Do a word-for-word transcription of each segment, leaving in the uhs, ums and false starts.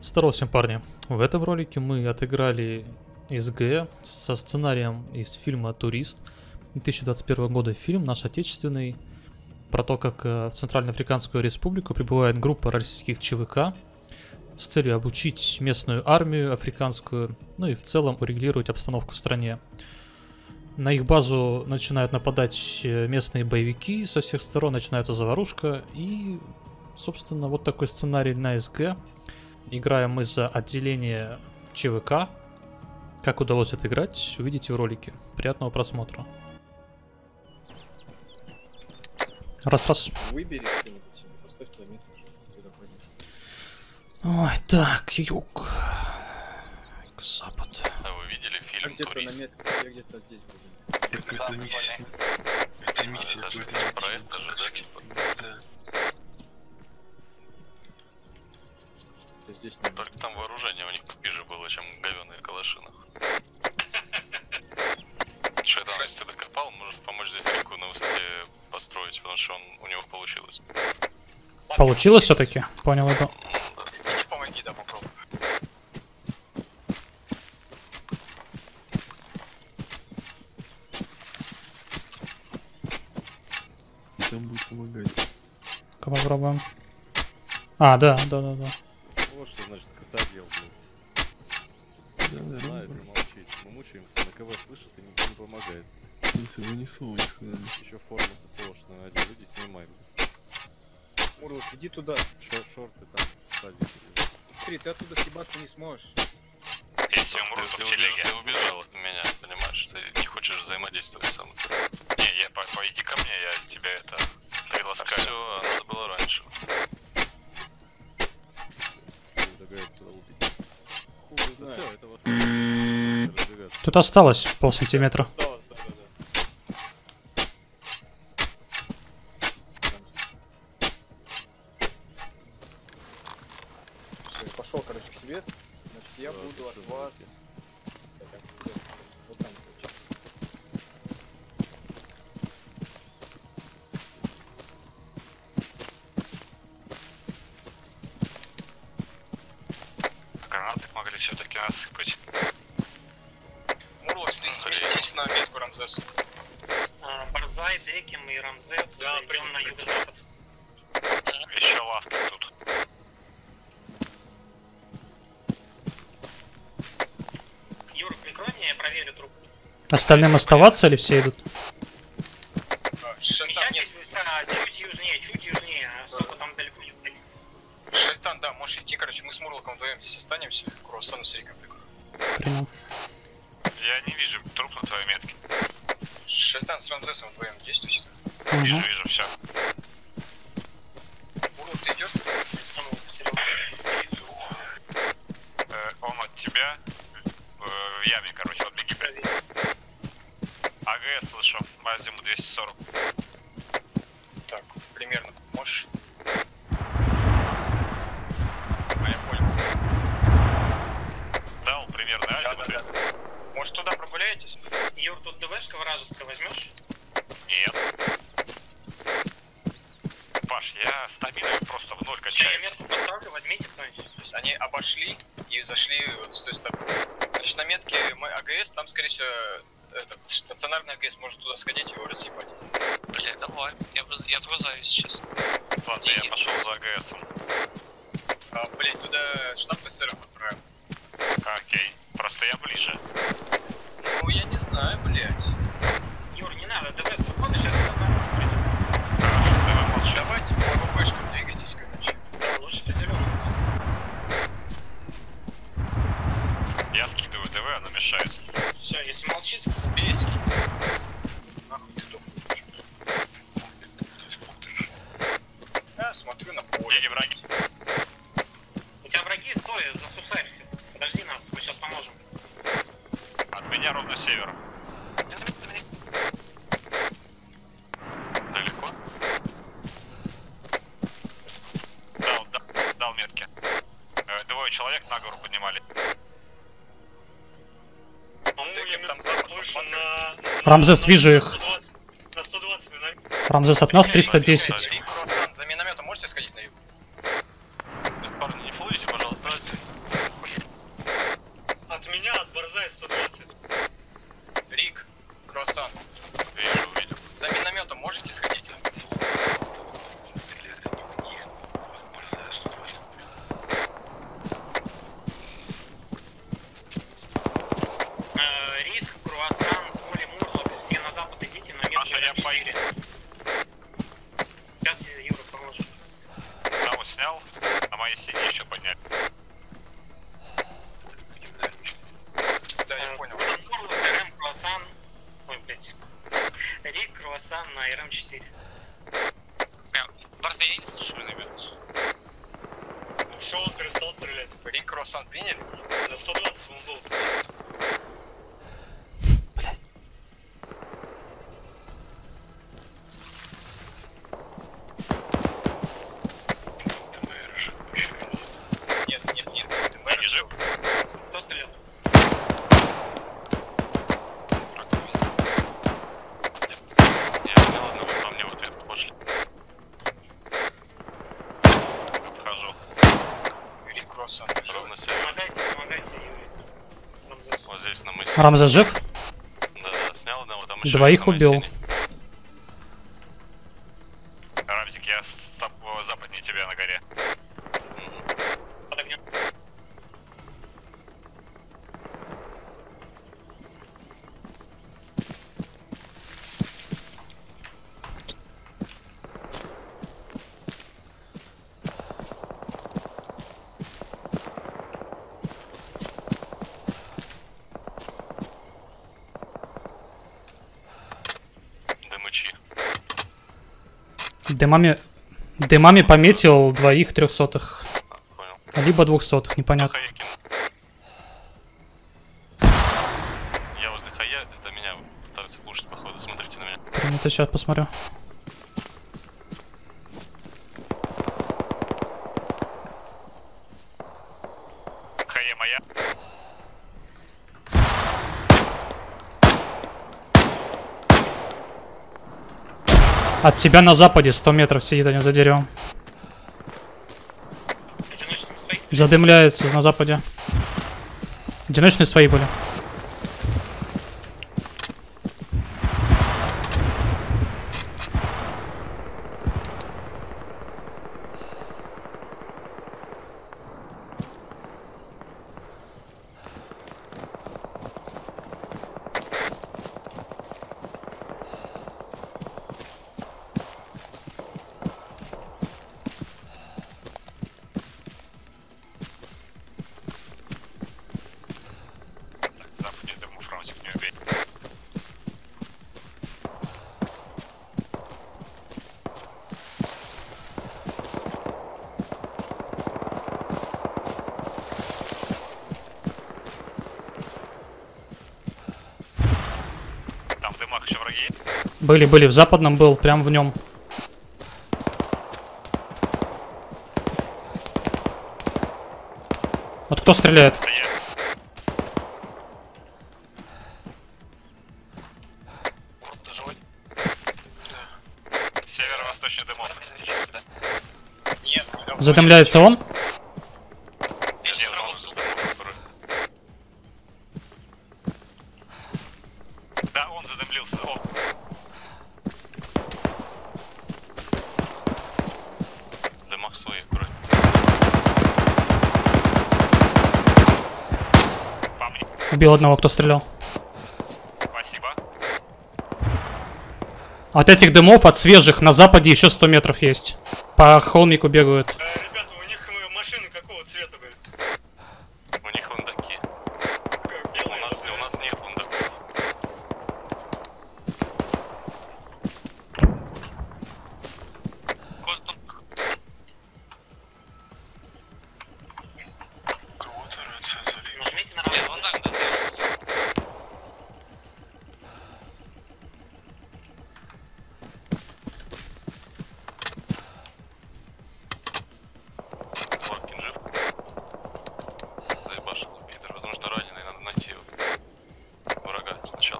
Здорово всем, парни. В этом ролике мы отыграли СГ со сценарием из фильма «Турист». две тысячи двадцать первого года фильм, наш отечественный, про то, как в Центральноафриканскую республику прибывает группа российских ЧВК с целью обучить местную армию африканскую, ну и в целом урегулировать обстановку в стране. На их базу начинают нападать местные боевики, со всех сторон начинается заварушка, и, собственно, вот такой сценарий на СГ. Играем мы за отделение ЧВК. Как удалось отыграть, увидите в ролике. Приятного просмотра. Раз-раз. Выбери что-нибудь себе, поставь километр, когда пойдешь. Ой, так, юг. Запад. А вы видели фильм А где-то «Турист»? на метке, я где-то здесь буду. Это миссия. Это миссия. Даже проект ожидать. Да. То здесь на Только там вооружение у них пиже было, чем говёные калашины. Что это, если ты докопал, может помочь здесь реку на высоте построить, потому что он, у него получилось. Получилось все-таки? Понял это. Иди помоги, да, попробуй. Там будет помогать. Попробуем. А, да, да, да, да. Вот что значит крокодил, блин. Да, да, Знает, да. не молчит. Мы мучаемся, на КВ слышит и никто не помогает. Нифига не совать, надо. Еще форму ССОшную надел, люди снимаем. Урлов, иди туда. Шор шорты там, сзади. Смотри, ты оттуда съебаться не сможешь. Если умрут в телеге, ты убежал от меня, понимаешь? Ты не хочешь взаимодействовать со мной. Не, я, по, пойди ко мне, я тебя это приласкаю. Все, надо было раньше. Догадается убить. Хуй Ну знает. все, это вот разбегаться. Тут осталось полсантиметра. Осталось, да, да, да. Все, я пошел, короче, к себе. Значит, я Да, буду ты от что, вас. знаете? Так, как это? Вот там, короче. Гранаты могли все-таки осыпать. Мурлок, ты сместись на метку, Рамзес. Барзай, Деким и Рамзес Да, идем на принято. юго-запад. Еще лавки тут. Юра, прикрой меня, я проверю труп. Остальным оставаться или все идут? Шайтан, нет, Смещайтесь, а, чуть южнее, чуть южнее, особо там далеко не уходи. Шайтан, да, можешь идти, короче, мы с Мурлоком вдвоем здесь останемся. Круассан с Риком прикрою. Принял. Я не вижу труп на твоей метке. Шайтан с Рамзесом вдвоем действуйте. Вижу, Угу. вижу, все. Мурлок, ты идешь? Самого потерял. Э, он от тебя э, в яме, короче, вот беги. АГС слышу, Мазиму двести сорок. Так, примерно. Можешь? А я понял. Дал примерно Да, Азимут. да, да. Может, туда прогуляетесь? Юр, тут ДВшка вражеская возьмешь? Нет. Паш, я стабильно просто в ноль Сейчас я качаюсь. метку поставлю, возьмите кто-нибудь. То есть они обошли и зашли вот с той стороны. Значит, на метке мы АГС, там, скорее всего, этот стационарный АГС, может туда сходить и его разъебать. Блин, давай. Я, я отвязаюсь сейчас. Ладно, я пошел за АГСом. А, блять, туда штаб СССР отправим. Окей. Просто я ближе. Ну, я не знаю, блять. Юр, не надо, ДВ заходишь, я сюда нормально придем. Хорошо, давай молчи. Давайте по ВПшкам двигайтесь, короче. Да, лучше по зеленому. Я скидываю ДВ, оно мешает. Все, если молчишь, Бейский. Нахуй ты тут. Я смотрю на поле. Где враги? у тебя враги, стой, засусарься. Подожди нас, мы сейчас поможем. От меня ровно север. Далеко? Дал, дал, дал метки. Э, двое человек на гору поднимали. Деким там запад, посмотрим. Рамзес, вижу их. На сто двадцать минут. Рамзес от нас триста десять. Рик, Круассан, за минометом можете сходить на юг? Парни, не фулите, пожалуйста. Курсант приняли? На сто двадцать он был. Нет, нет, нет. Ты мэр Не жив? Кто стрелял? Я понял, ладно, вы по мне в ответ пошли. Вхожу. Юрий Кроссан. Ровно север. Помогайте, помогайте, Юрий. Нам за- Вот здесь на мысе. Рамзес жив? Да-да, снял одного, там еще Двоих один на убил. стене. Рамзик, я с тобой западнее тебя на горе. под огнем. Дымычи. Дымами... Дымами пометил двоих трехсотых. Понял. Либо двухсотых, непонятно. Хая кинул. Я возле Хая, это меня пытаются слушать, походу, смотрите на меня. Принято, сейчас посмотрю. Хая моя. От тебя на западе сто метров сидит они за деревом. Одиночными своих. Задымляется на западе. Одиночные свои были. Западнее дыму, Фронтик, не убей. Там в дымах еще враги есть? Были, были. В западном был, прям в нем. Вот кто стреляет? Да я. Северо-восточный дымов. Нет. Задымляется он? Нет, он с дымов. Да, он задымлился. О. В дымах своих вроде. По мне. Убил одного, кто стрелял. Спасибо. От этих дымов, от свежих, на западе еще сто метров есть. По холмику бегают. Э, ребята, у них э, машины какого цвета были? У них хундаки. Как, У белые? нас, у нас нет хундаков. Нажмите на рамку. Вон так, да. Лоркин жив. Заебашил, Питер. Возможно, раненый. Надо найти его. Врага сначала.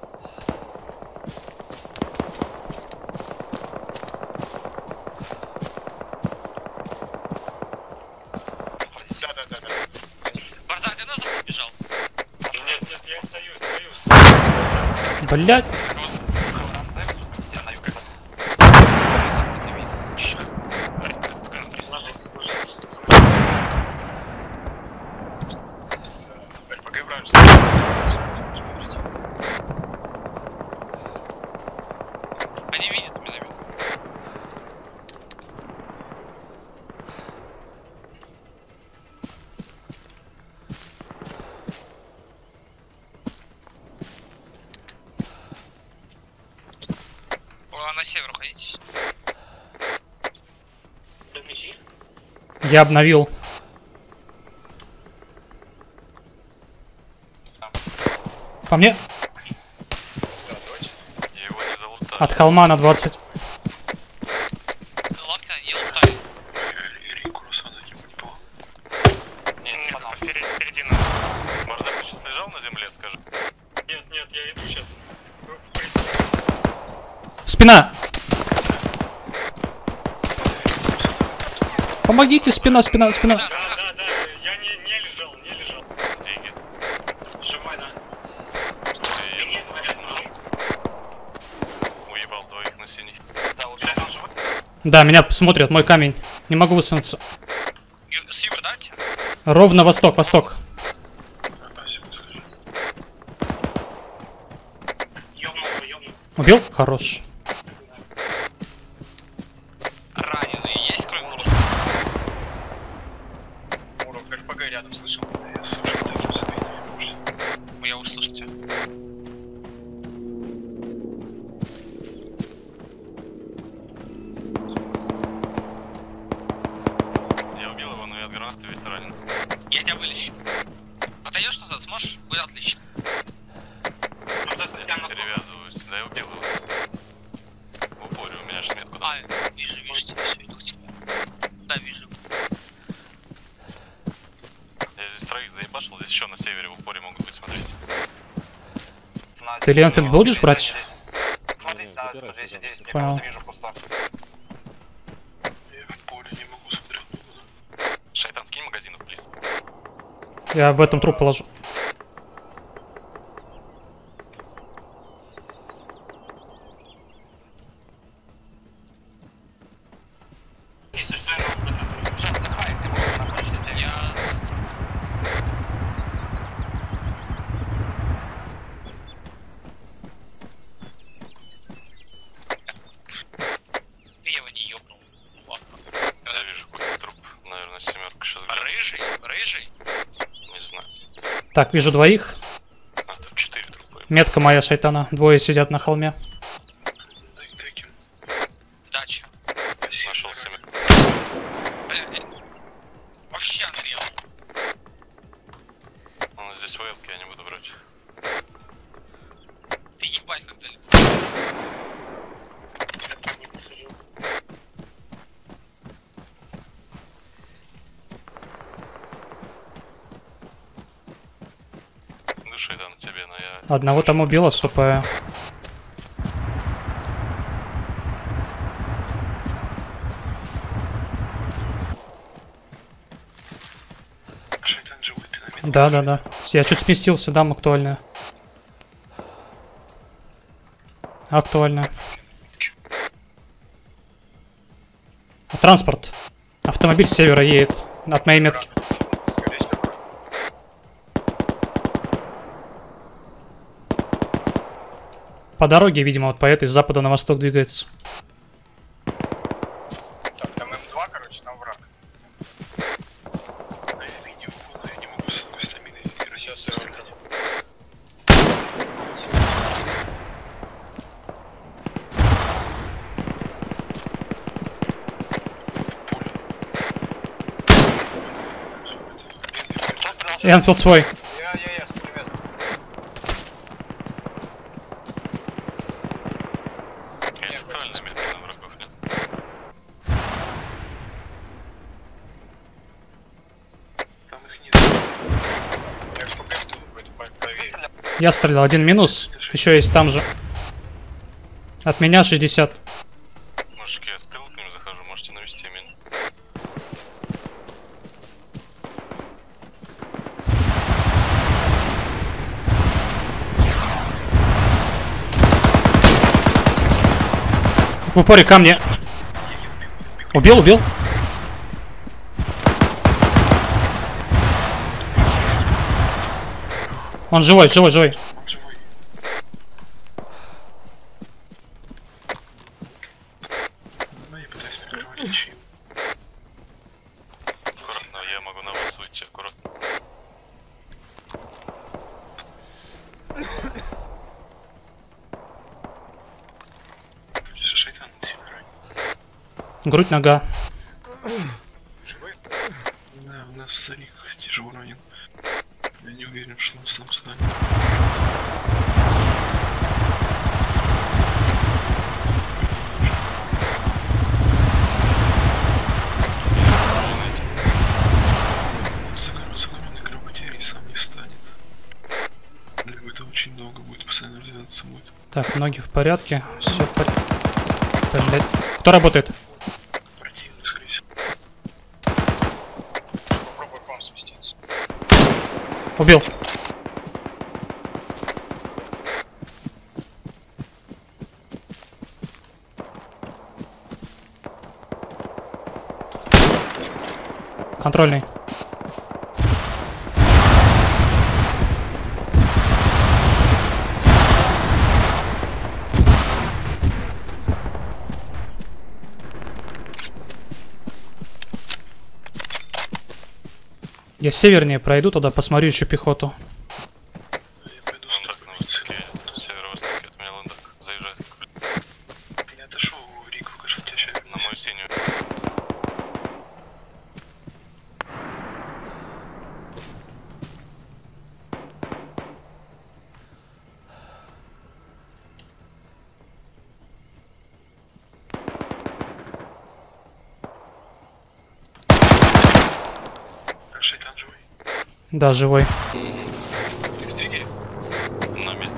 Да-да-да. Барзак, ты назад побежал? Нет, нет, я остаюсь, остаюсь. Блять. Ложитесь, ложитесь. Поиграемся. Они видят меня. На север уходите. Я обновил. По мне. Да, давайте. Я его не залутал. От холма на двадцать. Лодка, не лутай. Рику Русана не понимал. Нет, нет, впереди, впереди нас. Бардак, ты сейчас лежал на земле, скажи? Нет, нет, я иду сейчас. Спина! Помогите, спина, спина, спина. Да, да, да, я не, не лежал, не лежал. Деньги. Живой, да. Ты Нет, говорят, ножом. уебал двоих на синий. Да, вот он живой. Да, меня смотрят, мой камень. Не могу высунуться. Ю- С юга, да, тебе? Ровно восток, восток. Ёбнул его, ёбнул. Убил? Хорош. Раненые есть, кроме Муров? Муров, РПГ рядом слышал. Я услышал тебя. Я убил его, но я от гранаты весь ранен. Я тебя вылечу. Отойдешь назад, сможешь? Будет отлично. Я перевязываюсь. Да я убил его. В упоре у меня ж метку дал. А, вижу, вижу тебя, все, иду к тебе. Да, вижу. Я здесь троих заебашил, здесь еще на севере в упоре могут быть, смотрите. Ты Ленфилд будешь брать? Смотрите, да, сто двести десять, Понял. Вижу пусто. Я в поле не могу смотреть. Шайтан, скинь магазинов, плиз. Я в этом труп положу. Если что, я сейчас отдыхай, ты можешь закончить. Я... Ты его не ёбнул. Ладно. Я вижу какой-то труп, наверное, семерка сейчас глянет. Рыжий? Рыжий? Не знаю. Так, вижу двоих. А, тут четыре трупа. Метка моя шайтана. Двое сидят на холме. Дача. Нашел семерку. Блядь. Вообще анрел. Он здесь вэлки, я не буду брать. Ты ебать как далеко. Ну, Шайтан, тебе, но я... Одного там убил, отступаю. Шайтан живой, ты на меня. Да, да, да. Я чуть сместился, дам актуальную. Актуальная. А, транспорт. Автомобиль с севера едет. От моей метки. Скорее всего. По дороге, видимо, вот по этой с запада на восток двигается. Так, там М два, короче, там враг. А я видео, но я не могу с такой стаминой играть. Сейчас я его Энфилд свой. Я, я, я, с пулеметом. Я центральная метка на врагов, нет? Там их нет. Я ж пока что какой-то по- правее. Я стрелял. Один минус. Еще есть там же. От меня шестьдесят. Мужики, я с тыла к ним захожу, можете навести меня. В упоре ко мне. Убил, убил. Он живой, живой, живой. Он живой. Ну, я пытаюсь прервать ничью. Аккуратно, я могу на вас уйти, аккуратно. Шайтан сильно ранен. Грудь, нога. Живой? Да, у нас старик тяжело ранен. Я не уверен, что он сам станет. Загородный кровопотери сам не станет. Либо это очень долго будет, постоянно развиваться будет. Так, ноги в порядке. Все в порядке. Блять. Кто работает? Противник, скорее всего. Попробуй к вам сместиться. Убил. Контрольный. Я севернее пройду, туда посмотрю еще пехоту. Я пойду Ландак на востоке, северо-востоке от меня Ландак. Заезжает. Я отошел в Рику, кажется, тебя сейчас На мою синюю. Шайтан живой. Да, живой. Ты в триггере? На месте.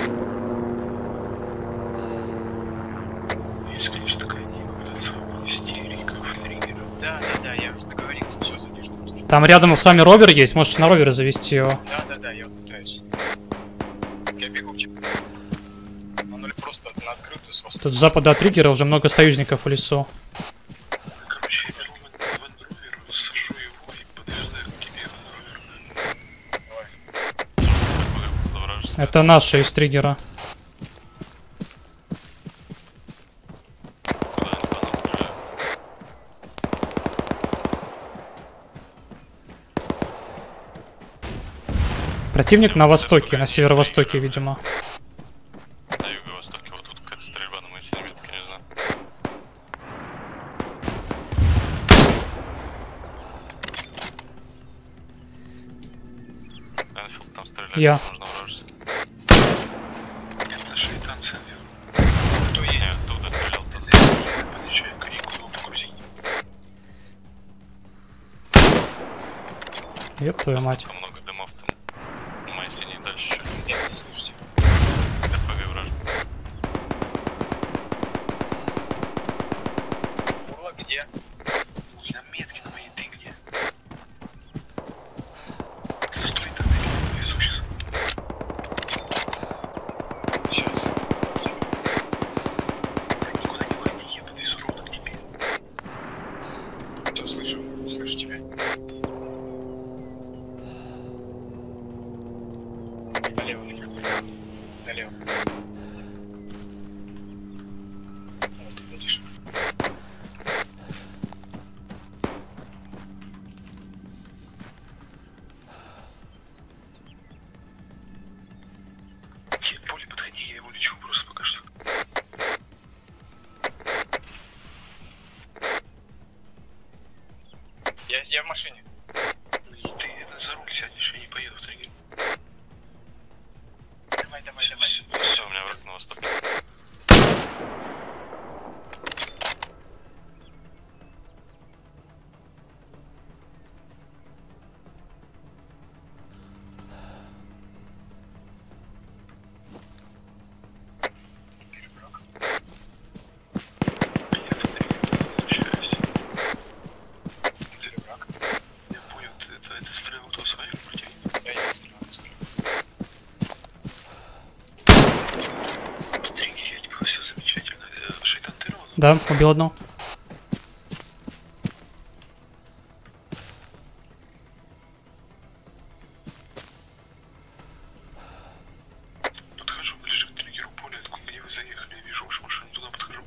Есть, конечно, такая неимитация истериков, триггеров. Да, да, да, я уже договорился, сейчас они ждут. Там рядом с вами ровер есть, можете на ровере завести его. Да, да, да, я вот пытаюсь. Я бегу к тебе. Он или просто на открытую с востока. Тут с запада от триггера уже много союзников в лесу. Короче, я беру вандровер, сажу его и подъезжаю к тебе, вандровер. Это наши из триггера. Противник на востоке, на северо-востоке, видимо. На юго-востоке. Вот тут какая-то стрельба на моей синей метке, не знаю. Энфилд там стреляет. Я. Можно вражеский. Это шайтан сенвер. Кто едет? Нет, тут стрелял. Тут. Подъезжаю к Рику, его погрузить. Ёб твою мать. Слишком много дымов там. На моей синей дальше чуть. Нет, не слушайте. РПГ вражеский. Урла, где? На метке на моей, ты где? Стой там, я повезу сейчас. Сейчас. Никуда не уходи, я подвезу ровно к тебе. Все, слышу, слышу тебя. Налево, налево. Вот ты видишь. Нет, Поле, подходи, я его лечу просто пока что. Я, я в машине. И ты это, за руль сядешь, я не поеду в триггер. Давай, давай, давай. Все, у меня враг на востоке. Я в триггер возвращаюсь. Перебрак. Я понял, ты это, это стрелы кто свои или противник? Я не стрелял, не стрелял. В триггере я тебя все замечательно. Э, Шайтан, ты ровно? Да, убил одну. Подхожу ближе к триггеру поля, откуда где вы заехали, я вижу вашу машину, туда подхожу.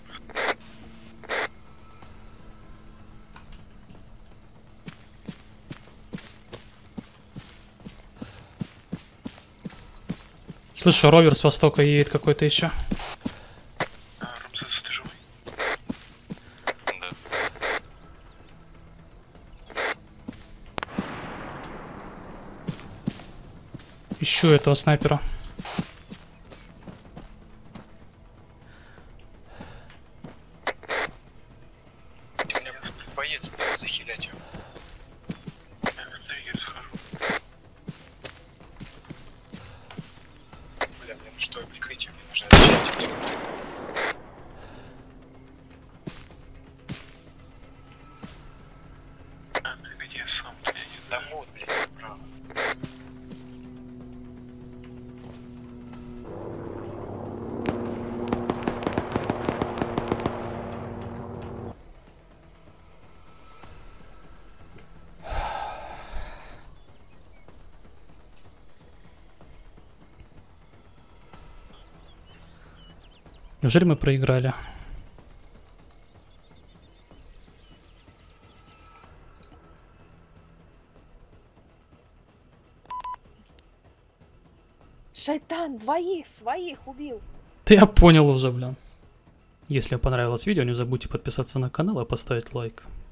Слышу, ровер с востока едет какой-то еще. А, Рамзес, ты живой? Да. Ищу этого снайпера. У меня боец будет захилять его. Я в триггер схожу. Бля, мне что, прикрытие, мне нужно отвечать. А ты где сам? Я не Да знаю. вот, блядь, справа. Неужели мы проиграли? Шайтан, двоих своих убил. Да я понял уже, блин. Если вам понравилось видео, не забудьте подписаться на канал и поставить лайк.